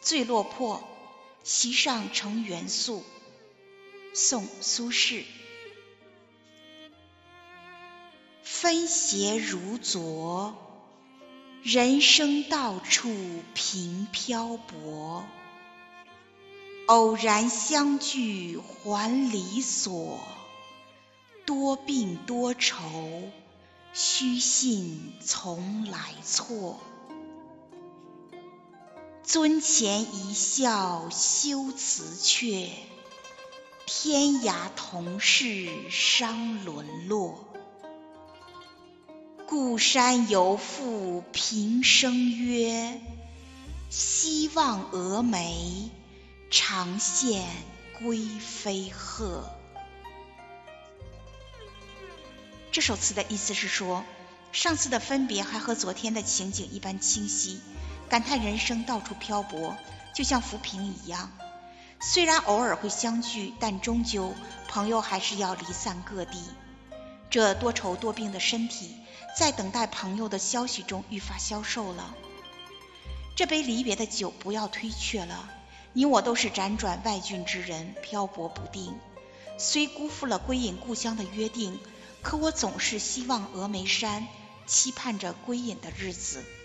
醉落魄，席上成元素。宋·苏轼。分斜如昨，人生到处凭漂泊。偶然相聚还离索，多病多愁，须信从来错。尊前一笑羞辞却，天涯同是伤沦落。故山犹复平生约，西望蛾眉，长羡归飞鹤。这首词的意思是说，上次的分别还和昨天的情景一般清晰，感叹人生到处漂泊，就像浮萍一样。虽然偶尔会相聚，但终究朋友还是要离散各地。这多愁多病的身体，在等待朋友的消息中愈发消瘦了。这杯离别的酒不要推却了，你我都是辗转外郡之人，漂泊不定。虽辜负了归隐故乡的约定，可我总是希望峨眉山，期盼着归隐的日子。